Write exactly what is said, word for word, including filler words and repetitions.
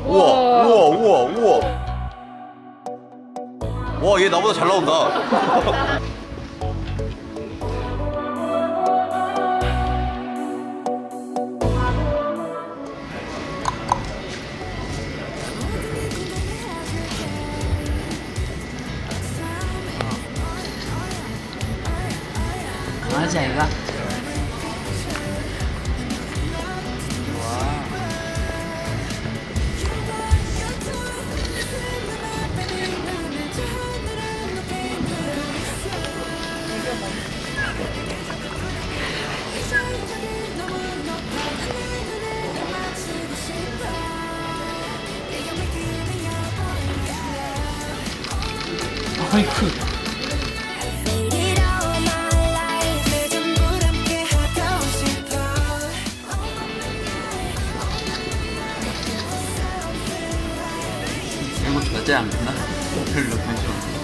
우와 우와 우와 우와. 와, 얘 나보다 잘 나온다. 강아지 아이가? 어이쿠. 이거 절대 안 끝나? 별로 관심 없어.